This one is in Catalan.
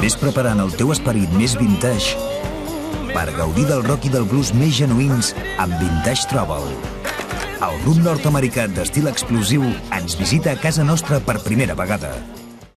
Ves preparant el teu esperit més vintage per gaudir del rock i del blues més genuïns amb Vintage Trouble. El grup nord-americà d'estil explosiu ens visita a casa nostra per primera vegada.